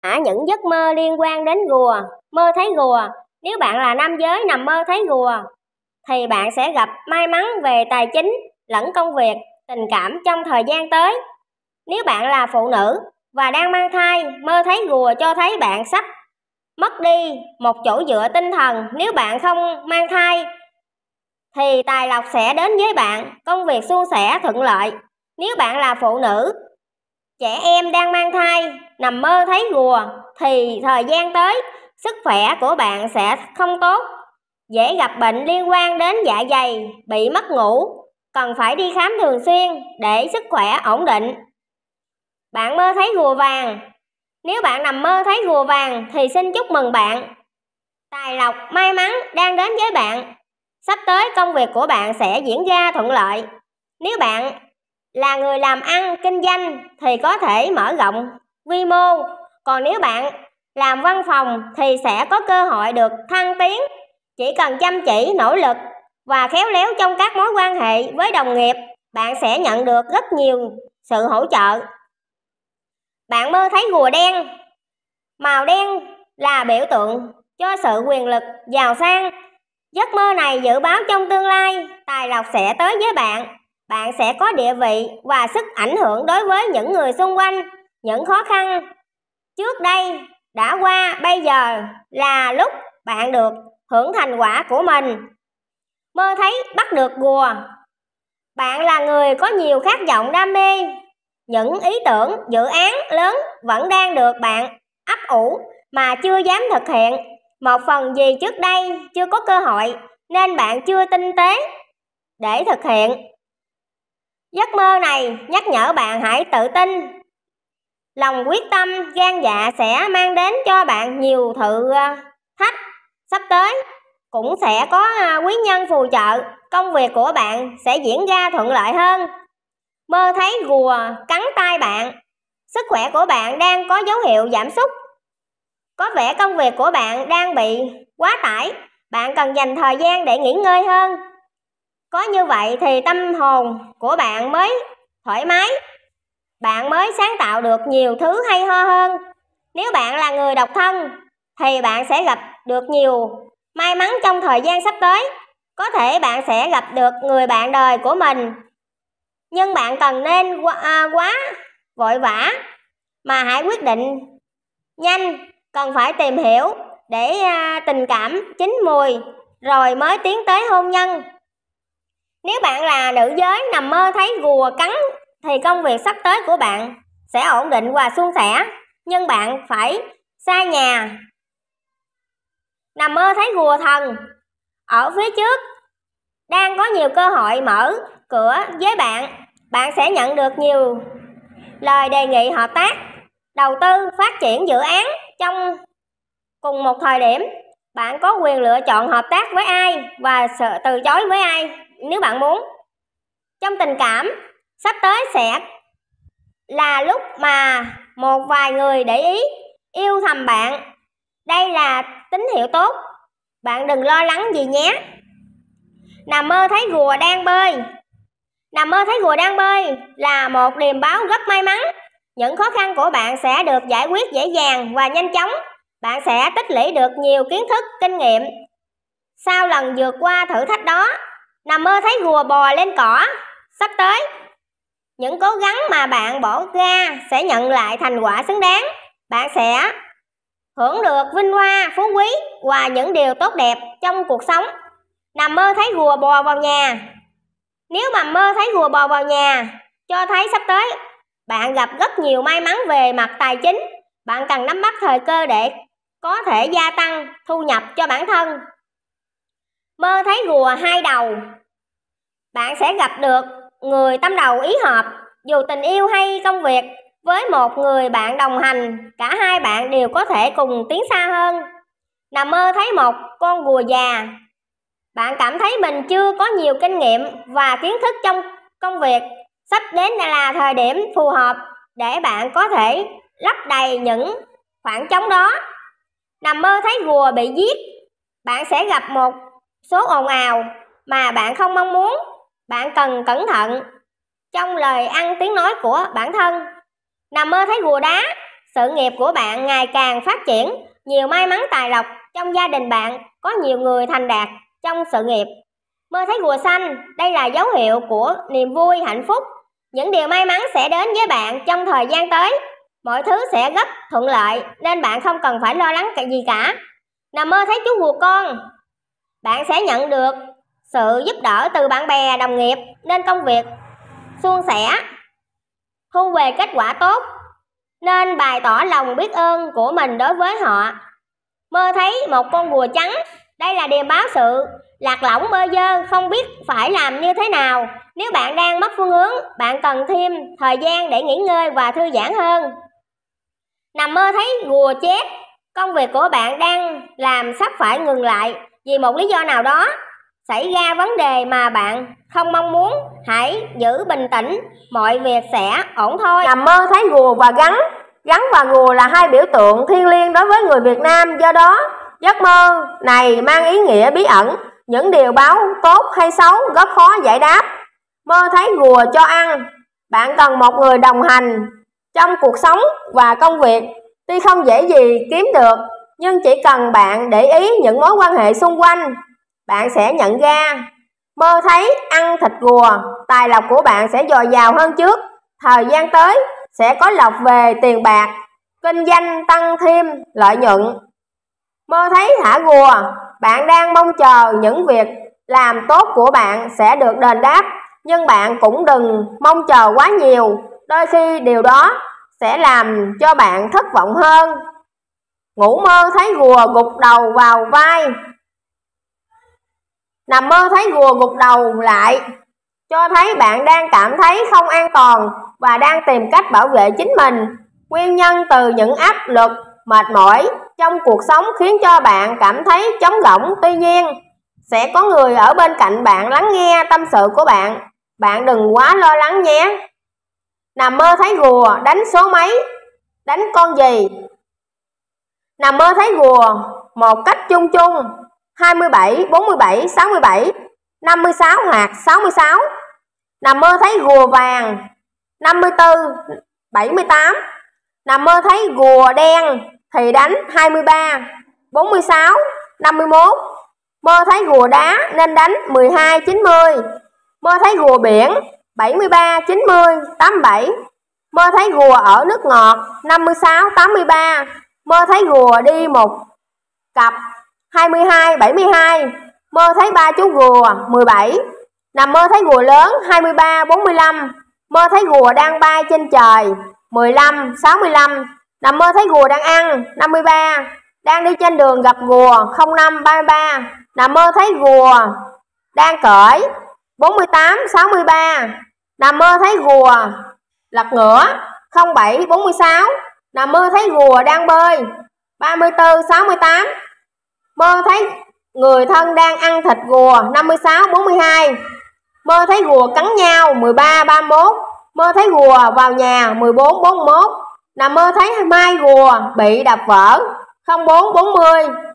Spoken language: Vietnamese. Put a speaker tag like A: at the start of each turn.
A: những giấc mơ liên quan đến rùa. Mơ thấy rùa. Nếu bạn là nam giới nằm mơ thấy rùa thì bạn sẽ gặp may mắn về tài chính lẫn công việc, tình cảm trong thời gian tới. Nếu bạn là phụ nữ và đang mang thai, mơ thấy rùa cho thấy bạn sắp mất đi một chỗ dựa tinh thần. Nếu bạn không mang thai thì tài lộc sẽ đến với bạn, công việc suôn sẻ thuận lợi. Nếu bạn là phụ nữ, trẻ em đang mang thai, nằm mơ thấy rùa thì thời gian tới sức khỏe của bạn sẽ không tốt, dễ gặp bệnh liên quan đến dạ dày, bị mất ngủ, cần phải đi khám thường xuyên để sức khỏe ổn định. Bạn mơ thấy rùa vàng. Nếu bạn nằm mơ thấy rùa vàng thì xin chúc mừng bạn. Tài lộc, may mắn đang đến với bạn. Sắp tới công việc của bạn sẽ diễn ra thuận lợi. Nếu bạn là người làm ăn, kinh doanh thì có thể mở rộng quy mô. Còn nếu bạn làm văn phòng thì sẽ có cơ hội được thăng tiến. Chỉ cần chăm chỉ, nỗ lực và khéo léo trong các mối quan hệ với đồng nghiệp, bạn sẽ nhận được rất nhiều sự hỗ trợ. Bạn mơ thấy rùa đen. Màu đen là biểu tượng cho sự quyền lực, giàu sang. Giấc mơ này dự báo trong tương lai, tài lộc sẽ tới với bạn. Bạn sẽ có địa vị và sức ảnh hưởng đối với những người xung quanh. Những khó khăn trước đây đã qua, bây giờ là lúc bạn được hưởng thành quả của mình. Mơ thấy bắt được rùa. Bạn là người có nhiều khát vọng, đam mê. Những ý tưởng, dự án lớn vẫn đang được bạn ấp ủ mà chưa dám thực hiện. Một phần vì trước đây chưa có cơ hội nên bạn chưa tinh tế để thực hiện. Giấc mơ này nhắc nhở bạn hãy tự tin. Lòng quyết tâm, gan dạ sẽ mang đến cho bạn nhiều thử thách. Sắp tới cũng sẽ có quý nhân phù trợ, công việc của bạn sẽ diễn ra thuận lợi hơn. Mơ thấy rùa cắn tay bạn. Sức khỏe của bạn đang có dấu hiệu giảm sút. Có vẻ công việc của bạn đang bị quá tải. Bạn cần dành thời gian để nghỉ ngơi hơn. Có như vậy thì tâm hồn của bạn mới thoải mái. Bạn mới sáng tạo được nhiều thứ hay ho hơn. Nếu bạn là người độc thân thì bạn sẽ gặp được nhiều may mắn trong thời gian sắp tới. Có thể bạn sẽ gặp được người bạn đời của mình, nhưng bạn cần nên quá vội vã mà hãy quyết định nhanh. Cần phải tìm hiểu để tình cảm chín mùi rồi mới tiến tới hôn nhân. Nếu bạn là nữ giới nằm mơ thấy rùa cắn thì công việc sắp tới của bạn sẽ ổn định và suôn sẻ, nhưng bạn phải xa nhà. Nằm mơ thấy rùa thần. Ở phía trước đang có nhiều cơ hội mở cửa với bạn. Bạn sẽ nhận được nhiều lời đề nghị hợp tác, đầu tư, phát triển dự án trong cùng một thời điểm. Bạn có quyền lựa chọn hợp tác với ai và từ chối với ai nếu bạn muốn. Trong tình cảm, sắp tới sẽ là lúc mà một vài người để ý, yêu thầm bạn. Đây là tín hiệu tốt. Bạn đừng lo lắng gì nhé. Nằm mơ thấy rùa đang bơi. Nằm mơ thấy rùa đang bơi là một điềm báo rất may mắn. Những khó khăn của bạn sẽ được giải quyết dễ dàng và nhanh chóng. Bạn sẽ tích lũy được nhiều kiến thức, kinh nghiệm sau lần vượt qua thử thách đó. Nằm mơ thấy rùa bò lên cỏ. Sắp tới, những cố gắng mà bạn bỏ ra sẽ nhận lại thành quả xứng đáng. Bạn sẽ hưởng được vinh hoa, phú quý và những điều tốt đẹp trong cuộc sống. Nằm mơ thấy rùa bò vào nhà. Nếu mà mơ thấy rùa bò vào nhà, cho thấy sắp tới bạn gặp rất nhiều may mắn về mặt tài chính. Bạn cần nắm bắt thời cơ để có thể gia tăng thu nhập cho bản thân. Mơ thấy rùa hai đầu. Bạn sẽ gặp được người tâm đầu ý hợp, dù tình yêu hay công việc. Với một người bạn đồng hành, cả hai bạn đều có thể cùng tiến xa hơn. Nằm mơ thấy một con rùa già. Bạn cảm thấy mình chưa có nhiều kinh nghiệm và kiến thức trong công việc. Sắp đến là thời điểm phù hợp để bạn có thể lấp đầy những khoảng trống đó. Nằm mơ thấy rùa bị giết. Bạn sẽ gặp một số ồn ào mà bạn không mong muốn. Bạn cần cẩn thận trong lời ăn tiếng nói của bản thân. Nằm mơ thấy rùa đá. sự nghiệp của bạn ngày càng phát triển, nhiều may mắn tài lộc, trong gia đình bạn có nhiều người thành đạt trong sự nghiệp. Mơ thấy rùa xanh, đây là dấu hiệu của niềm vui, hạnh phúc. Những điều may mắn sẽ đến với bạn trong thời gian tới. Mọi thứ sẽ rất thuận lợi nên bạn không cần phải lo lắng gì cả. Nằm mơ thấy chú rùa con, bạn sẽ nhận được sự giúp đỡ từ bạn bè, đồng nghiệp nên công việc suôn sẻ, thu về kết quả tốt, nên bày tỏ lòng biết ơn của mình đối với họ. Mơ thấy một con rùa trắng, đây là điềm báo sự lạc lõng, bơ vơ, không biết phải làm như thế nào. Nếu bạn đang mất phương hướng, bạn cần thêm thời gian để nghỉ ngơi và thư giãn hơn. Nằm mơ thấy rùa chết, công việc của bạn đang làm sắp phải ngừng lại vì một lý do nào đó, xảy ra vấn đề mà bạn không mong muốn. Hãy giữ bình tĩnh, mọi việc sẽ ổn thôi.
B: Nằm mơ thấy rùa và gắn và rùa là hai biểu tượng thiêng liêng đối với người Việt Nam, do đó giấc mơ này mang ý nghĩa bí ẩn. Những điều báo tốt hay xấu rất khó giải đáp. Mơ thấy rùa cho ăn, bạn cần một người đồng hành trong cuộc sống và công việc. Tuy không dễ gì kiếm được, nhưng chỉ cần bạn để ý những mối quan hệ xung quanh, bạn sẽ nhận ra. Mơ thấy ăn thịt rùa, tài lộc của bạn sẽ dồi dào hơn trước. Thời gian tới sẽ có lộc về tiền bạc, kinh doanh tăng thêm lợi nhuận. Mơ thấy thả rùa, bạn đang mong chờ những việc làm tốt của bạn sẽ được đền đáp, nhưng bạn cũng đừng mong chờ quá nhiều, đôi khi điều đó sẽ làm cho bạn thất vọng hơn. Ngủ mơ thấy rùa gục đầu vào vai. Nằm mơ thấy rùa gục đầu lại cho thấy bạn đang cảm thấy không an toàn và đang tìm cách bảo vệ chính mình. Nguyên nhân từ những áp lực, mệt mỏi trong cuộc sống khiến cho bạn cảm thấy trống rỗng. Tuy nhiên, sẽ có người ở bên cạnh bạn lắng nghe tâm sự của bạn. Bạn đừng quá lo lắng nhé. Nằm mơ thấy rùa đánh số mấy, đánh con gì? Nằm mơ thấy rùa một cách chung chung: 27, 47, 67, 56 hoặc 66. Nằm mơ thấy rùa vàng: 54, 78. Nằm mơ thấy rùa đen thì đánh 23, 46, 51. Mơ thấy rùa đá nên đánh 12, 90. Mơ thấy rùa biển: 73, 90, 87. Mơ thấy rùa ở nước ngọt: 56, 83. Mơ thấy rùa đi một cặp: 22, 72. Mơ thấy ba chú rùa: 17. Nằm mơ thấy rùa lớn: 23, 45. Mơ thấy rùa đang bay trên trời: 15, 65. Nằm mơ thấy rùa đang ăn: 53. Đang đi trên đường gặp rùa: 05, 33. Nằm mơ thấy rùa đang cởi: 48, 63. Nằm mơ thấy rùa lật ngửa: 07, 46. Nằm mơ thấy rùa đang bơi: 34, 68. Mơ thấy người thân đang ăn thịt rùa: 56, 42. Mơ thấy rùa cắn nhau: 13, 31. Mơ thấy rùa vào nhà: 14, 41. Nằm mơ thấy mai rùa bị đập vỡ: 04, 40.